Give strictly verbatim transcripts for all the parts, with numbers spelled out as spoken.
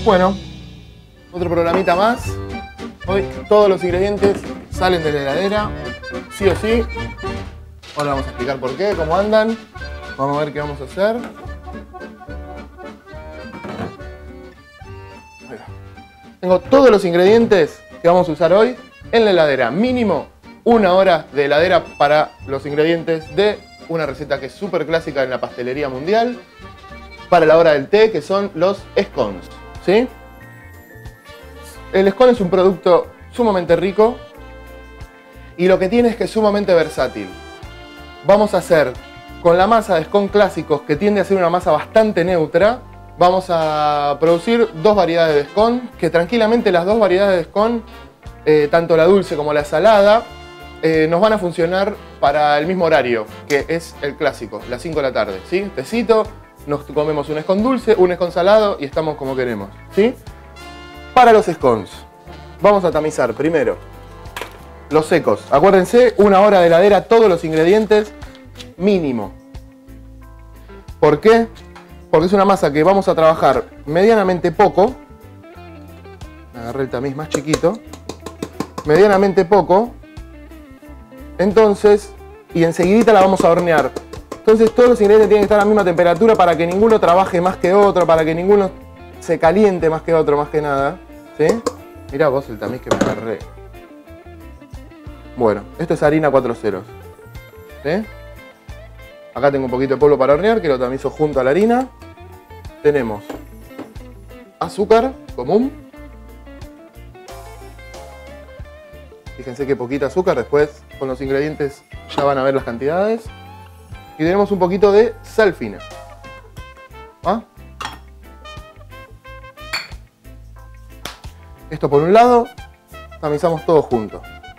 Bueno, otro programita más. Hoy todos los ingredientes salen de la heladera, sí o sí. Ahora vamos a explicar por qué, cómo andan. Vamos a ver qué vamos a hacer. Tengo todos los ingredientes que vamos a usar hoy en la heladera. Mínimo una hora de heladera para los ingredientes de una receta que es súper clásica en la pastelería mundial. Para la hora del té, que son los scones, ¿sí? El scone es un producto sumamente rico y lo que tiene es que es sumamente versátil. Vamos a hacer con la masa de scone clásicos, que tiende a ser una masa bastante neutra, vamos a producir dos variedades de scone, que tranquilamente las dos variedades de scone, eh, tanto la dulce como la salada, eh, nos van a funcionar para el mismo horario, que es el clásico, las cinco de la tarde, ¿sí? Tecito, nos comemos un scone dulce, un scone salado y estamos como queremos, ¿sí? Para los scones, vamos a tamizar primero los secos. Acuérdense, una hora de heladera, todos los ingredientes, mínimo. ¿Por qué? Porque es una masa que vamos a trabajar medianamente poco. Agarré el tamiz más chiquito. Medianamente poco. Entonces, y enseguidita la vamos a hornear. Entonces todos los ingredientes tienen que estar a la misma temperatura para que ninguno trabaje más que otro, para que ninguno se caliente más que otro, más que nada. ¿Sí? Mirá vos el tamiz que me agarré. Bueno, esto es harina cuatro ceros. ¿Sí? Acá tengo un poquito de polvo para hornear, que lo tamizo junto a la harina. Tenemos azúcar común. Fíjense que poquita azúcar, después con los ingredientes ya van a ver las cantidades. Y tenemos un poquito de sal fina. ¿Ah? Esto por un lado, tamizamos todo junto.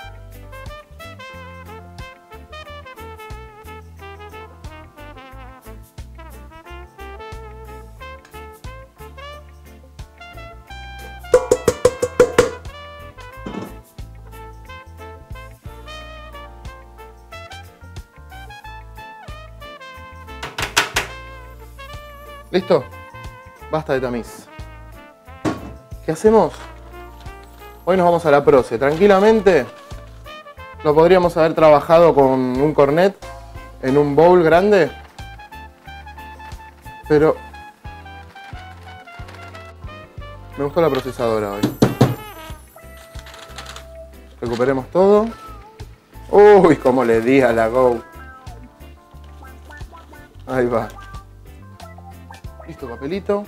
¿Listo? Basta de tamiz. ¿Qué hacemos? Hoy nos vamos a la proce. Tranquilamente lo podríamos haber trabajado con un cornet en un bowl grande, pero me gustó la procesadora hoy. Recuperemos todo. Uy, cómo le di a la Go. Ahí va. Listo, papelito.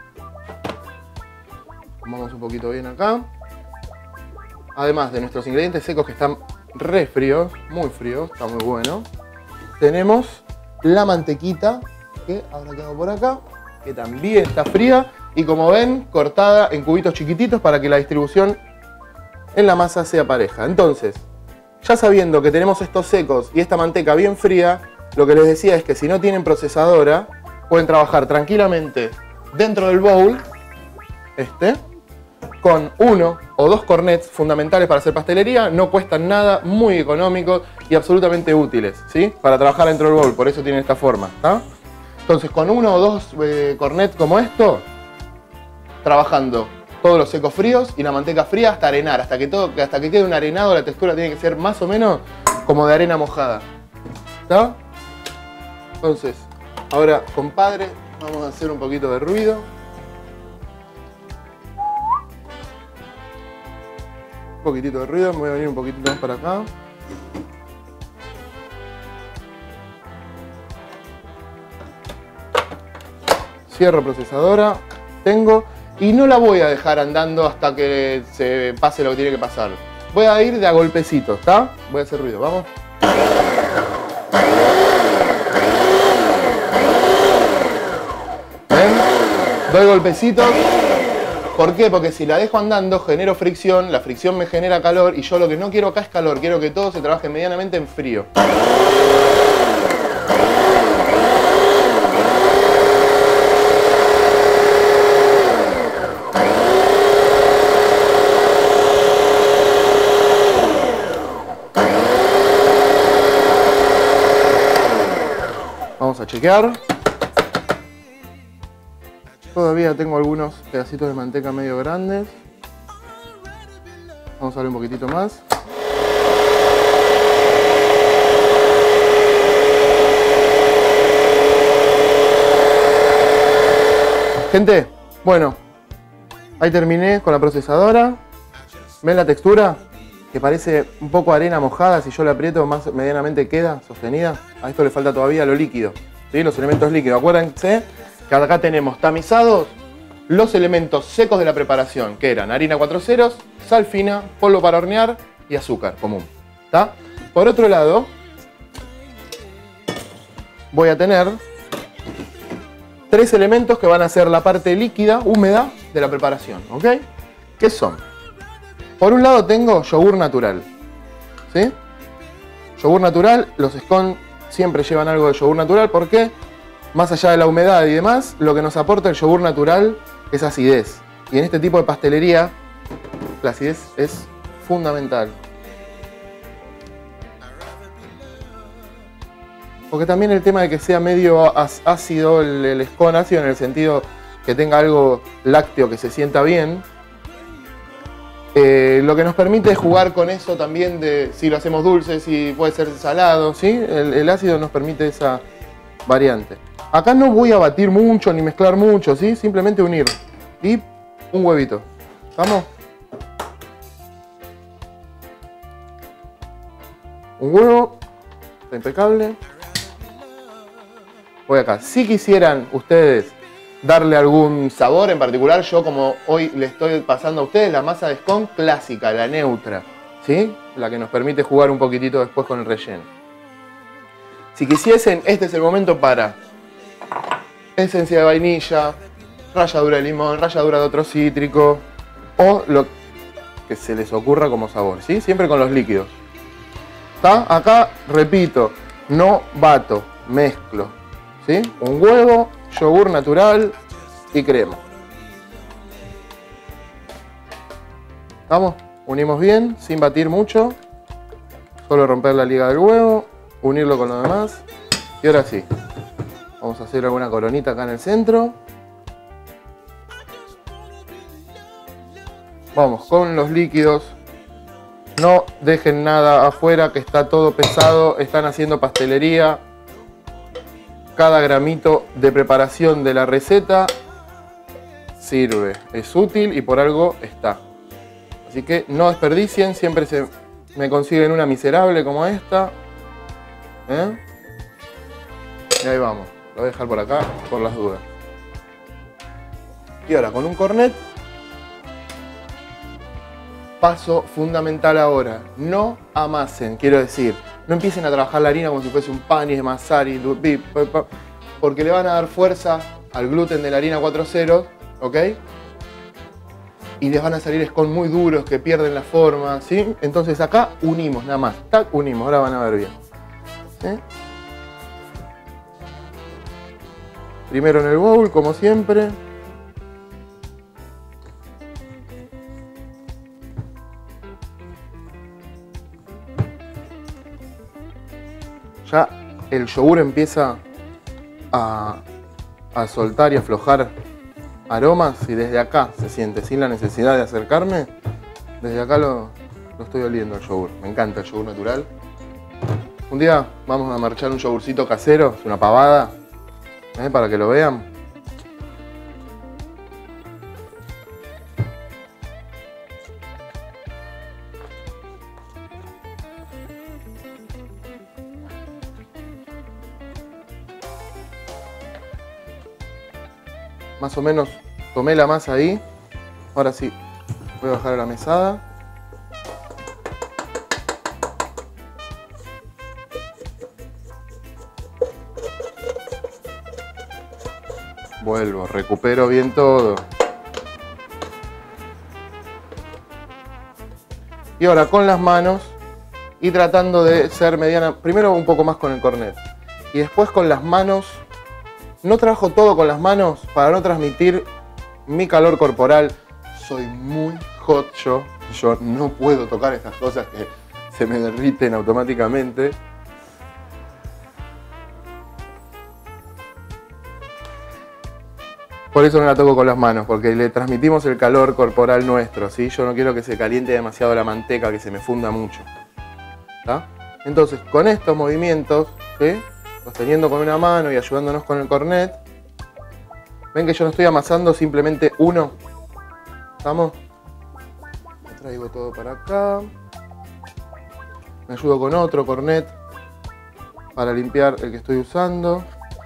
Tomamos un poquito bien acá. Además de nuestros ingredientes secos que están re fríos, muy fríos, está muy bueno. Tenemos la mantequita, que ahora tengo por acá, que también está fría. Y como ven, cortada en cubitos chiquititos para que la distribución en la masa sea pareja. Entonces, ya sabiendo que tenemos estos secos y esta manteca bien fría, lo que les decía es que si no tienen procesadora, pueden trabajar tranquilamente dentro del bowl, este, con uno o dos cornets fundamentales para hacer pastelería. No cuestan nada, muy económicos y absolutamente útiles, ¿sí? Para trabajar dentro del bowl, por eso tienen esta forma, ¿tá? Entonces, con uno o dos eh, cornets como esto, trabajando todos los secos fríos y la manteca fría hasta arenar, hasta que, todo, hasta que quede un arenado. La textura tiene que ser más o menos como de arena mojada, ¿tá? Entonces, ahora, compadre, vamos a hacer un poquito de ruido. Un poquitito de ruido, me voy a venir un poquitito más para acá. Cierro procesadora, tengo, y no la voy a dejar andando hasta que se pase lo que tiene que pasar. Voy a ir de a golpecitos, ¿está? Voy a hacer ruido, vamos. ¿Ven? Doy golpecitos. ¿Por qué? Porque si la dejo andando genero fricción, la fricción me genera calor y yo lo que no quiero acá es calor, quiero que todo se trabaje medianamente en frío. Vamos a chequear. Todavía tengo algunos pedacitos de manteca medio grandes. Vamos a darle un poquitito más. Gente, bueno, ahí terminé con la procesadora. ¿Ven la textura? Que parece un poco arena mojada. Si yo la aprieto, más medianamente queda sostenida. A esto le falta todavía lo líquido, ¿sí? Los elementos líquidos. Acuérdense que acá tenemos tamizados los elementos secos de la preparación, que eran harina cuatro ceros, sal fina, polvo para hornear y azúcar común. ¿Tá? Por otro lado, voy a tener tres elementos que van a ser la parte líquida, húmeda de la preparación, ¿ok? ¿Qué son? Por un lado tengo yogur natural, ¿sí? Yogur natural, los scones siempre llevan algo de yogur natural porque, más allá de la humedad y demás, lo que nos aporta el yogur natural es acidez. Y en este tipo de pastelería, la acidez es fundamental. Porque también el tema de que sea medio ácido, el, el scone ácido en el sentido que tenga algo lácteo que se sienta bien, eh, lo que nos permite es jugar con eso también de si lo hacemos dulce, si puede ser salado, ¿sí? El, el ácido nos permite esa variante. Acá no voy a batir mucho ni mezclar mucho, ¿sí? Simplemente unir. Y un huevito. ¿Vamos? Un huevo. Está impecable. Voy acá. Si quisieran ustedes darle algún sabor en particular, yo como hoy le estoy pasando a ustedes la masa de scone clásica, la neutra, ¿sí? La que nos permite jugar un poquitito después con el relleno. Si quisiesen, este es el momento para esencia de vainilla, ralladura de limón, ralladura de otro cítrico o lo que se les ocurra como sabor, ¿sí? Siempre con los líquidos. ¿Está? Acá, repito, no bato, mezclo, ¿sí? Un huevo, yogur natural y crema. ¿Vamos? Unimos bien, sin batir mucho. Solo romper la liga del huevo, unirlo con lo demás. Y ahora sí, vamos a hacer alguna coronita acá en el centro. Vamos con los líquidos. No dejen nada afuera, que está todo pesado. Están haciendo pastelería. Cada gramito de preparación de la receta sirve, es útil y por algo está. Así que no desperdicien, siempre se me consiguen una miserable como esta. ¿Eh? Y ahí vamos, lo voy a dejar por acá por las dudas. Y ahora con un cornet, paso fundamental ahora, no amasen, quiero decir. No empiecen a trabajar la harina como si fuese un pan y desmasar y porque le van a dar fuerza al gluten de la harina cuatro ceros, ¿ok? Y les van a salir scones muy duros que pierden la forma, ¿sí? Entonces acá unimos nada más, tac, unimos, ahora van a ver bien. ¿Sí? Primero en el bowl, como siempre. Ya el yogur empieza a, a soltar y aflojar aromas y desde acá se siente, sin la necesidad de acercarme. Desde acá lo, lo estoy oliendo el yogur. Me encanta el yogur natural. Un día vamos a marchar un yogurcito casero, es una pavada, ¿eh? Para que lo vean. Más o menos tomé la masa ahí. Ahora sí, voy a bajar a la mesada. Vuelvo, recupero bien todo. Y ahora con las manos y tratando de ser mediana. Primero un poco más con el cornet. Y después con las manos. No trabajo todo con las manos para no transmitir mi calor corporal. Soy muy hot yo. Yo no puedo tocar estas cosas que se me derriten automáticamente. Por eso no la toco con las manos, porque le transmitimos el calor corporal nuestro, ¿sí? Yo no quiero que se caliente demasiado la manteca, que se me funda mucho. ¿Está? Entonces, con estos movimientos, ¿sí? Sosteniendo con una mano y ayudándonos con el cornet, ven que yo no estoy amasando simplemente uno. ¿Estamos? Me traigo todo para acá. Me ayudo con otro cornet para limpiar el que estoy usando.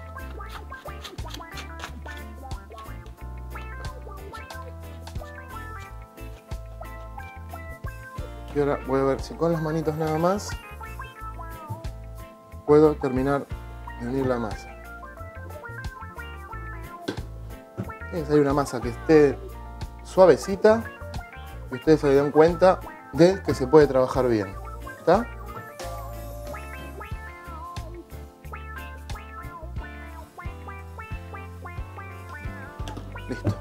Y ahora voy a ver si con las manitos nada más puedo terminar de unir la masa. Tiene que salir una masa que esté suavecita y ustedes se den cuenta de que se puede trabajar bien. ¿Está? Listo.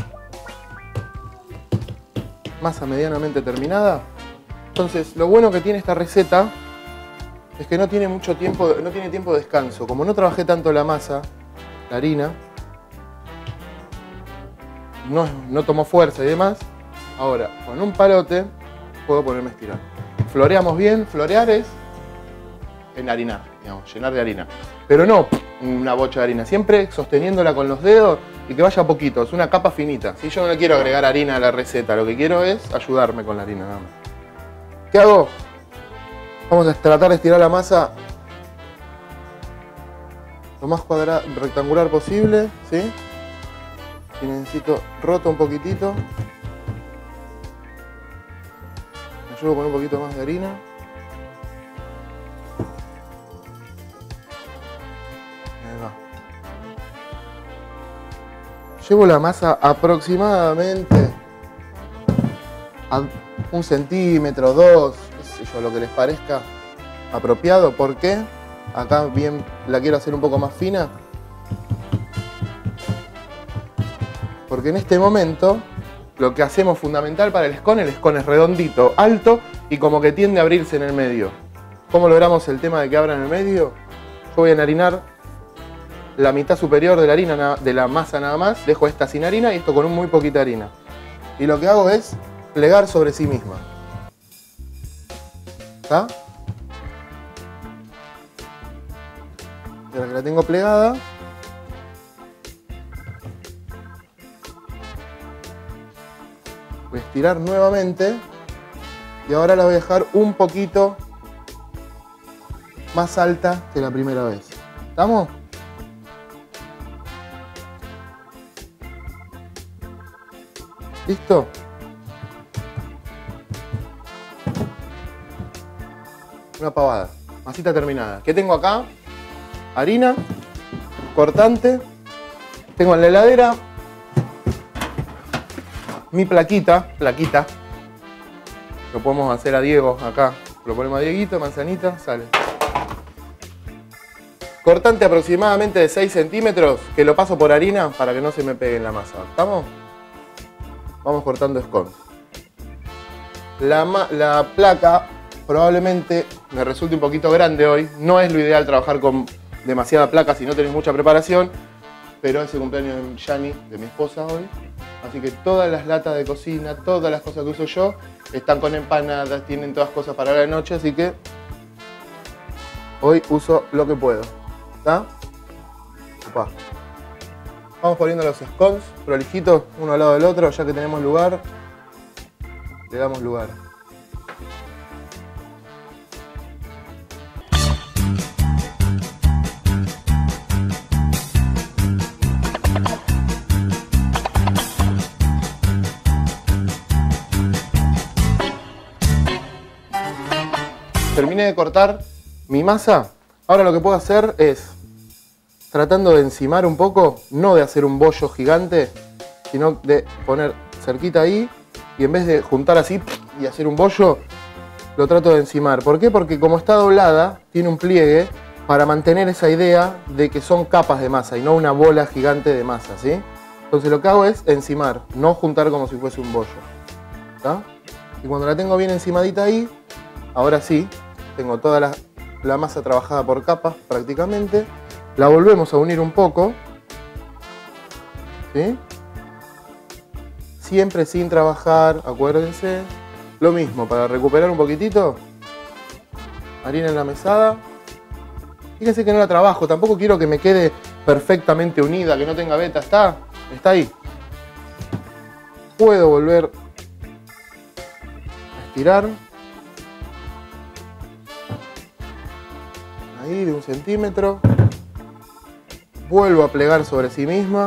Masa medianamente terminada. Entonces, lo bueno que tiene esta receta es que no tiene mucho tiempo, no tiene tiempo de descanso. Como no trabajé tanto la masa, la harina, no, no tomó fuerza y demás, ahora con un palote puedo ponerme a estirar. Floreamos bien, florear es enharinar, digamos, llenar de harina. Pero no una bocha de harina, siempre sosteniéndola con los dedos y que vaya poquito, es una capa finita. ¿Sí? Yo no le quiero agregar harina a la receta, lo que quiero es ayudarme con la harina nada más. ¿Qué hago? Vamos a tratar de estirar la masa lo más cuadrada, rectangular posible, ¿sí? Y necesito roto un poquitito. Me ayudo con un poquito más de harina. Ahí va. Llevo la masa aproximadamente a un centímetro, dos, qué sé yo, lo que les parezca apropiado. ¿Por qué? Acá bien la quiero hacer un poco más fina. Porque en este momento lo que hacemos fundamental para el scone, el scone es redondito, alto y como que tiende a abrirse en el medio. ¿Cómo logramos el tema de que abra en el medio? Yo voy a enharinar la mitad superior de la harina, de la masa nada más, dejo esta sin harina y esto con muy poquita harina. Y lo que hago es plegar sobre sí misma. ¿Está? Y ahora que la tengo plegada, voy a estirar nuevamente y ahora la voy a dejar un poquito más alta que la primera vez. ¿Estamos? ¿Listo? Una pavada. Masita terminada. ¿Qué tengo acá? Harina, cortante. Tengo en la heladera mi plaquita, plaquita. Lo podemos hacer a Diego acá. Lo ponemos a Dieguito, manzanita, sale. Cortante aproximadamente de seis centímetros, que lo paso por harina para que no se me pegue en la masa. ¿Estamos? Vamos cortando scones. La, la placa probablemente me resulte un poquito grande hoy. No es lo ideal trabajar con demasiada placa si no tenés mucha preparación. Pero es el cumpleaños de Yani, de mi esposa hoy. Así que todas las latas de cocina, todas las cosas que uso yo, están con empanadas, tienen todas cosas para la noche. Así que hoy uso lo que puedo. ¿Está? Opa. Vamos poniendo los scones prolijitos uno al lado del otro, ya que tenemos lugar. Le damos lugar. Terminé de cortar mi masa. Ahora lo que puedo hacer es, tratando de encimar un poco, no de hacer un bollo gigante, sino de poner cerquita ahí y en vez de juntar así y hacer un bollo, lo trato de encimar. ¿Por qué? Porque como está doblada, tiene un pliegue para mantener esa idea de que son capas de masa y no una bola gigante de masa, ¿sí? Entonces lo que hago es encimar, no juntar como si fuese un bollo. ¿Está? Y cuando la tengo bien encimadita ahí, ahora sí, tengo toda la, la masa trabajada por capas prácticamente. La volvemos a unir un poco. ¿sí? Siempre sin trabajar, acuérdense. Lo mismo, para recuperar un poquitito, harina en la mesada. Fíjense que no la trabajo, tampoco quiero que me quede perfectamente unida, que no tenga veta, está, está ahí. Puedo volver a estirar. Ahí de un centímetro. Vuelvo a plegar sobre sí misma.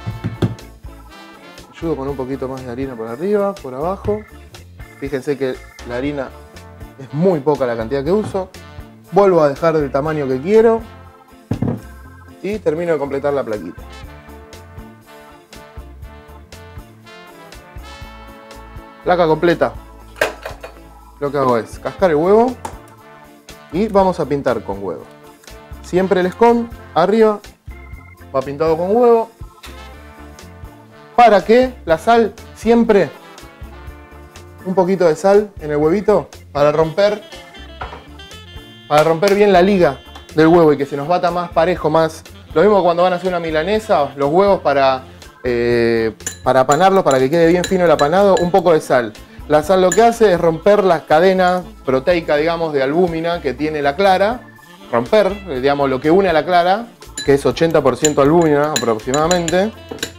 Ayudo con un poquito más de harina por arriba, por abajo. Fíjense que la harina es muy poca la cantidad que uso. Vuelvo a dejar del tamaño que quiero. Y termino de completar la plaquita. Placa completa. Lo que hago es cascar el huevo y vamos a pintar con huevo. Siempre el scone arriba va pintado con huevo. ¿Para qué? La sal siempre, un poquito de sal en el huevito para romper, para romper bien la liga del huevo y que se nos bata más parejo, más. Lo mismo cuando van a hacer una milanesa, los huevos para, eh, para apanarlos, para que quede bien fino el apanado, un poco de sal. La sal lo que hace es romper la cadena proteica, digamos, de albúmina que tiene la clara, romper, digamos, lo que une a la clara, que es ochenta por ciento albúmina aproximadamente.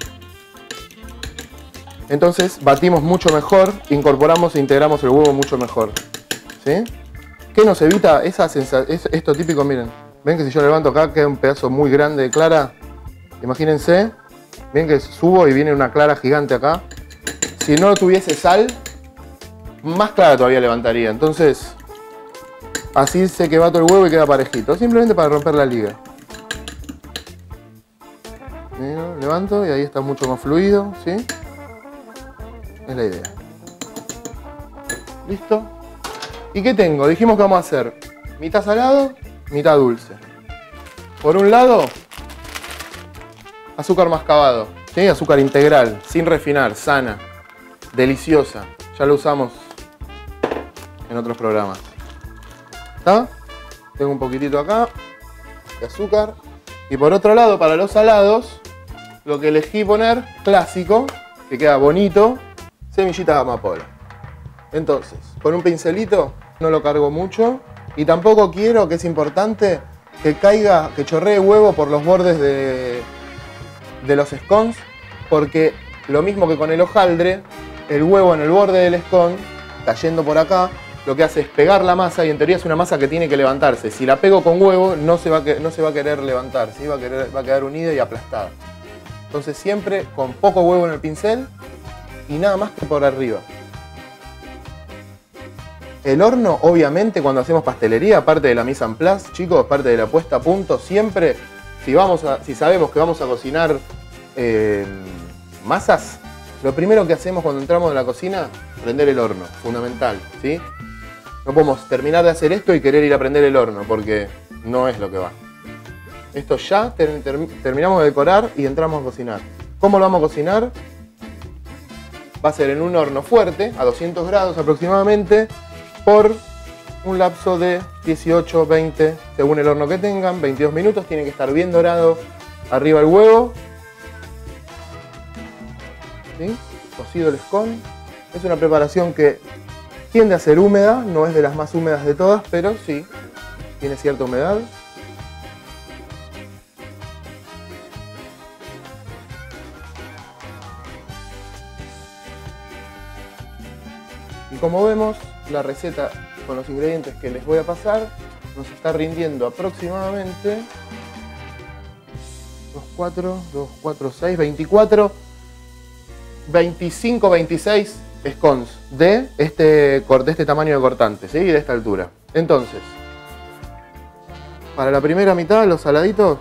Entonces batimos mucho mejor, incorporamos e integramos el huevo mucho mejor, ¿sí? ¿Qué nos evita esa sensación? Esto típico, miren, ven que si yo levanto acá queda un pedazo muy grande de clara. Imagínense, ven que subo y viene una clara gigante acá. Si no tuviese sal, más clara todavía levantaría. Entonces, así se que bato el huevo y queda parejito, simplemente para romper la liga. Mira, levanto y ahí está mucho más fluido, ¿sí? Es la idea. ¿Listo? ¿Y qué tengo? Dijimos que vamos a hacer mitad salado, mitad dulce. Por un lado, azúcar mascabado, ¿sí? Azúcar integral, sin refinar, sana, deliciosa. Ya lo usamos en otros programas. ¿Está? Tengo un poquitito acá de azúcar. Y por otro lado, para los salados, lo que elegí poner, clásico, que queda bonito, semillitas de amapola. Entonces, con un pincelito no lo cargo mucho y tampoco quiero, que es importante, que caiga, que chorree huevo por los bordes de, de los scones, porque lo mismo que con el hojaldre, el huevo en el borde del scone, cayendo por acá, lo que hace es pegar la masa y en teoría es una masa que tiene que levantarse. Si la pego con huevo no se va a, no se va a querer levantar, ¿sí? va, a querer, va a quedar unida y aplastada. Entonces siempre con poco huevo en el pincel y nada más que por arriba. El horno, obviamente, cuando hacemos pastelería, aparte de la mise en place, chicos, parte de la puesta a punto, siempre, si, vamos a, si sabemos que vamos a cocinar eh, masas, lo primero que hacemos cuando entramos en la cocina, prender el horno, fundamental, ¿sí? No podemos terminar de hacer esto y querer ir a prender el horno, porque no es lo que va. Esto ya ter, ter, terminamos de decorar y entramos a cocinar. ¿Cómo lo vamos a cocinar? Va a ser en un horno fuerte, a doscientos grados aproximadamente, por un lapso de dieciocho, veinte, según el horno que tengan, veintidós minutos. Tiene que estar bien dorado arriba el huevo. ¿Sí? Cocido el scone. Es una preparación que tiende a ser húmeda, no es de las más húmedas de todas, pero sí, tiene cierta humedad. Y como vemos, la receta con los ingredientes que les voy a pasar nos está rindiendo aproximadamente dos, cuatro, dos, cuatro, seis, veinticuatro, veinticinco, veintiséis scones de este, de este tamaño de cortante, ¿sí? De esta altura. Entonces, para la primera mitad, los saladitos,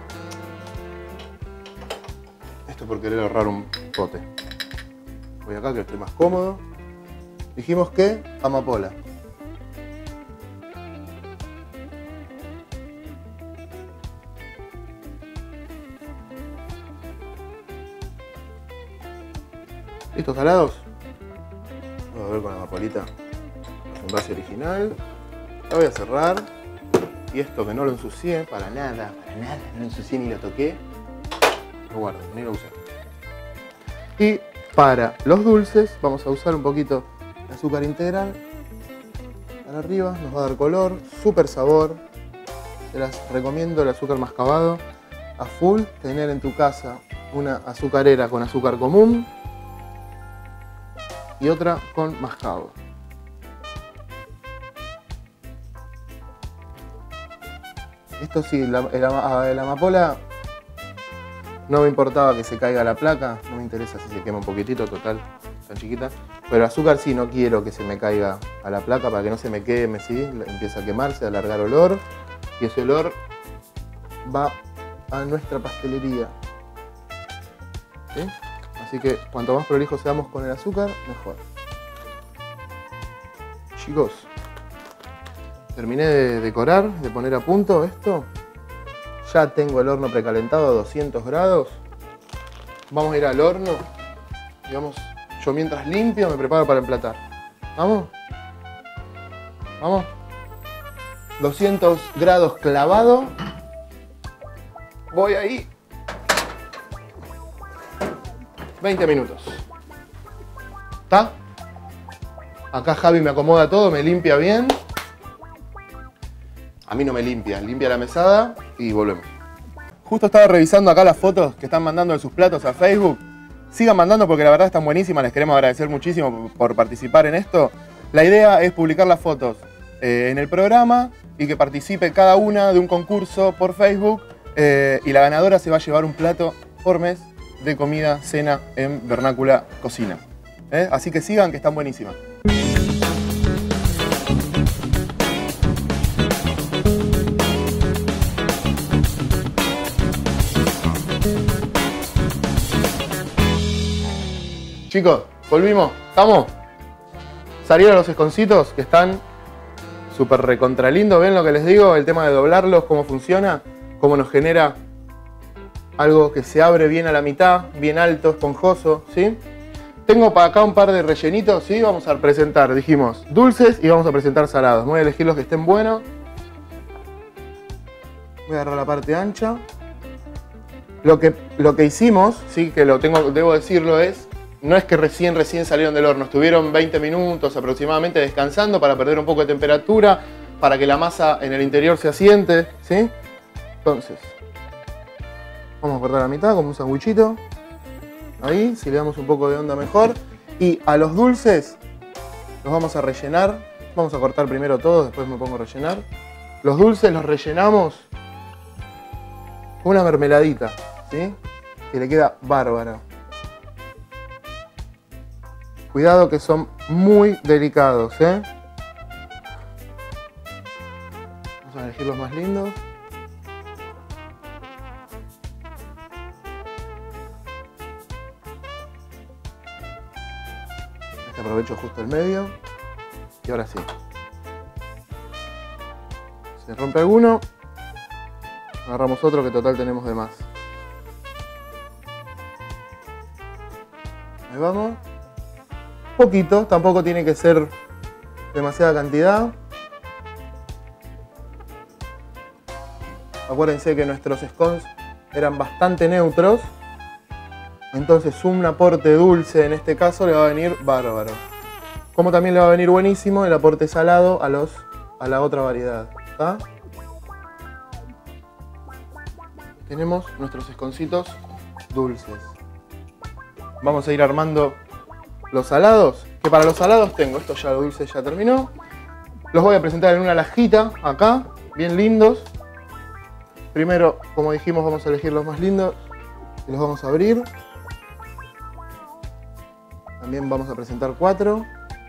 esto es por querer ahorrar un pote. Voy acá que estoy más cómodo. Dijimos que amapola. ¿Listos salados? Vamos a ver con la amapolita. Un base original. La voy a cerrar. Y esto que no lo ensucié para nada, para nada, no lo ensucié ni lo toqué. Lo guardo, ni lo usé. Y para los dulces vamos a usar un poquito de azúcar integral para arriba, nos va a dar color, súper sabor. Se las recomiendo el azúcar mascabado a full. Tener en tu casa una azucarera con azúcar común y otra con mascabo. Esto sí, la, la, la amapola no me importaba que se caiga la placa, no me interesa si se quema un poquitito, total, tan chiquita. Pero el azúcar sí, no quiero que se me caiga a la placa para que no se me queme, ¿sí? Empieza a quemarse, a alargar olor. Y ese olor va a nuestra pastelería. ¿Sí? Así que cuanto más prolijos seamos con el azúcar, mejor. Chicos, terminé de decorar, de poner a punto esto. Ya tengo el horno precalentado a doscientos grados. Vamos a ir al horno. Digamos, yo mientras limpio me preparo para emplatar. ¿Vamos? ¿Vamos? doscientos grados clavado. Voy ahí. veinte minutos. ¿Está? Acá Javi me acomoda todo, me limpia bien. A mí no me limpia, limpia la mesada y volvemos. Justo estaba revisando acá las fotos que están mandando de sus platos a Facebook. Sigan mandando porque la verdad están buenísimas, les queremos agradecer muchísimo por participar en esto. La idea es publicar las fotos eh, en el programa y que participe cada una de un concurso por Facebook eh, y la ganadora se va a llevar un plato por mes de comida, cena en Vernácula Cocina. ¿Eh? Así que sigan que están buenísimas. Chicos, volvimos, ¿estamos? Salieron los esconcitos que están súper recontra lindos. ¿Ven lo que les digo? El tema de doblarlos, cómo funciona, cómo nos genera algo que se abre bien a la mitad, bien alto, esponjoso, ¿sí? Tengo para acá un par de rellenitos, ¿sí? Vamos a presentar, dijimos, dulces y vamos a presentar salados. Voy a elegir los que estén buenos. Voy a agarrar la parte ancha. Lo que, lo que hicimos, sí, que lo tengo, debo decirlo, es no es que recién, recién salieron del horno, estuvieron veinte minutos aproximadamente descansando para perder un poco de temperatura, para que la masa en el interior se asiente, ¿sí? Entonces, vamos a cortar la mitad como un sandwichito. Ahí, si le damos un poco de onda mejor. Y a los dulces los vamos a rellenar. Vamos a cortar primero todos, después me pongo a rellenar. Los dulces los rellenamos con una mermeladita, ¿sí? Que le queda bárbara. Cuidado que son muy delicados, ¿eh? Vamos a elegir los más lindos. Este aprovecho justo el medio. Y ahora sí. Se rompe alguno. Agarramos otro que total tenemos de más. Ahí vamos. Poquito, tampoco tiene que ser demasiada cantidad. Acuérdense que nuestros scones eran bastante neutros. Entonces un aporte dulce en este caso le va a venir bárbaro. Como también le va a venir buenísimo el aporte salado a, los, a la otra variedad. ¿Está? Tenemos nuestros esconcitos dulces. Vamos a ir armando los salados, que para los salados tengo, esto ya lo dulce ya terminó. Los voy a presentar en una lajita, acá, bien lindos. Primero, como dijimos, vamos a elegir los más lindos y los vamos a abrir. También vamos a presentar cuatro.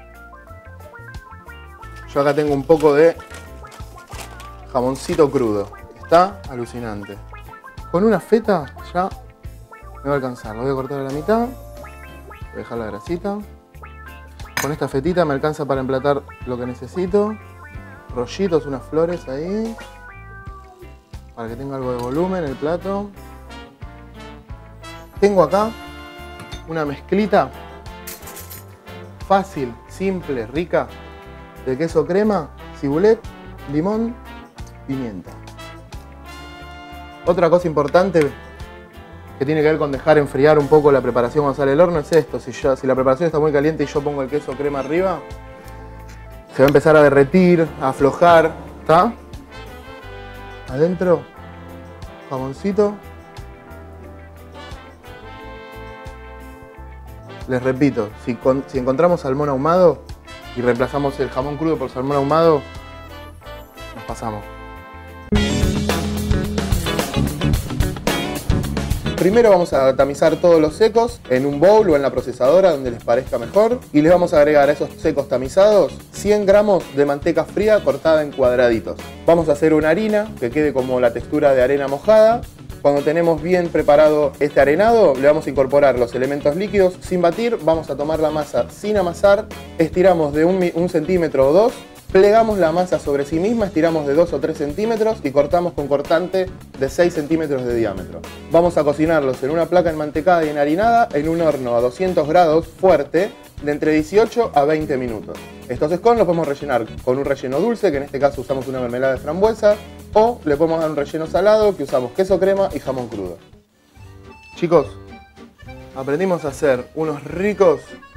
Yo acá tengo un poco de jamoncito crudo. Está alucinante. Con una feta ya me va a alcanzar. Lo voy a cortar a la mitad. Voy a dejar la grasita. Con esta fetita me alcanza para emplatar lo que necesito. Rollitos, unas flores ahí. Para que tenga algo de volumen el plato. Tengo acá una mezclita fácil, simple, rica de queso crema, cibulet, limón, pimienta. Otra cosa importante que tiene que ver con dejar enfriar un poco la preparación cuando sale el horno, es esto. Si, yo, si la preparación está muy caliente y yo pongo el queso crema arriba, se va a empezar a derretir, a aflojar, ¿está? Adentro, jamoncito. Les repito, si, con, si encontramos salmón ahumado y reemplazamos el jamón crudo por salmón ahumado, nos pasamos. Primero vamos a tamizar todos los secos en un bowl o en la procesadora donde les parezca mejor y les vamos a agregar a esos secos tamizados cien gramos de manteca fría cortada en cuadraditos. Vamos a hacer una harina que quede como la textura de arena mojada. Cuando tenemos bien preparado este arenado, le vamos a incorporar los elementos líquidos sin batir. Vamos a tomar la masa sin amasar, estiramos de un, un centímetro o dos, plegamos la masa sobre sí misma, estiramos de dos o tres centímetros y cortamos con cortante de seis centímetros de diámetro. Vamos a cocinarlos en una placa enmantecada y enharinada en un horno a doscientos grados fuerte de entre dieciocho a veinte minutos. Estos scones los podemos rellenar con un relleno dulce, que en este caso usamos una mermelada de frambuesa, o le podemos dar un relleno salado, que usamos queso crema y jamón crudo. Chicos, aprendimos a hacer unos ricos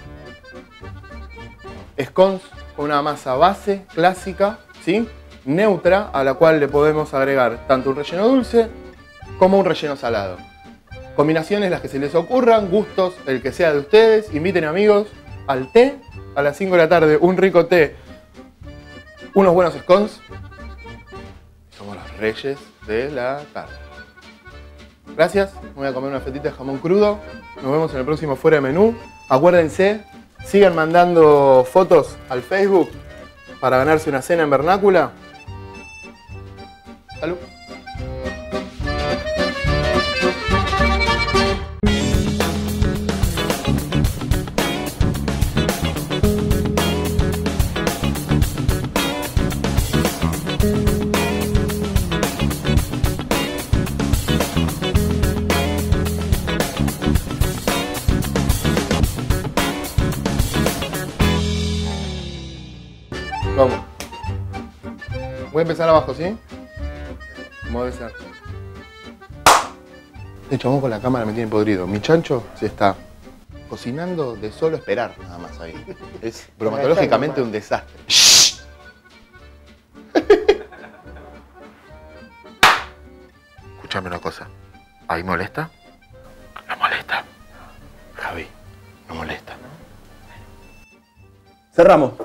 scones con una masa base clásica, ¿sí? Neutra, a la cual le podemos agregar tanto un relleno dulce como un relleno salado. Combinaciones las que se les ocurran, gustos, el que sea de ustedes. Inviten amigos al té, a las cinco de la tarde, un rico té, unos buenos scones. Somos los reyes de la tarde. Gracias, me voy a comer una fetita de jamón crudo. Nos vemos en el próximo Fuera de Menú. Acuérdense, sigan mandando fotos al Facebook para ganarse una cena en Vernácula. Salud. Vamos. Voy a empezar abajo, ¿sí? Como debe ser. De hecho, vamos con la cámara, me tiene podrido. Mi chancho se está cocinando de solo esperar, nada más ahí. Es bromatológicamente un desastre. ¡Shh! Escúchame una cosa. ¿Ahí molesta? No molesta. Javi, no molesta. Cerramos.